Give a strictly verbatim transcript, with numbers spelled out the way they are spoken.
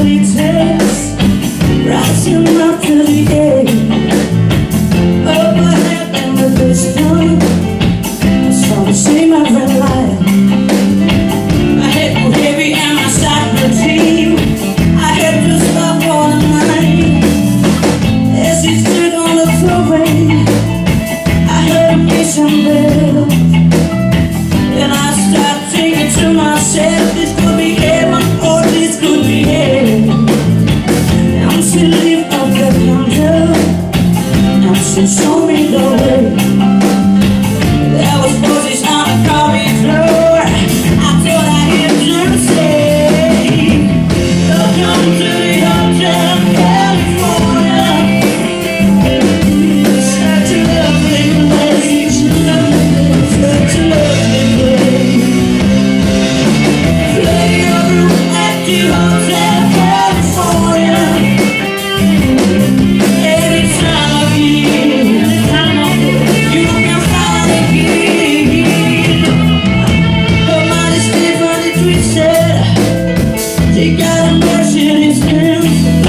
slowly takes, rising up to the air. Overhead and the distance, I saw the same every light. My head was heavy and my side routine. I had to stop for the night. As he stood on the throughway, I heard him kiss and bell. And I started thinking to myself, this could be heaven or this could be hell. I'm still live up the counter, I'm still show me the way. There was voices on the corridor, I thought I heard them say, welcome to the Hotel California. Such a lovely place, such a lovely place. Play your room at the Hotel California. Any time of year, you can find a key. Her mind is differently twisted, she got a brush in his hand.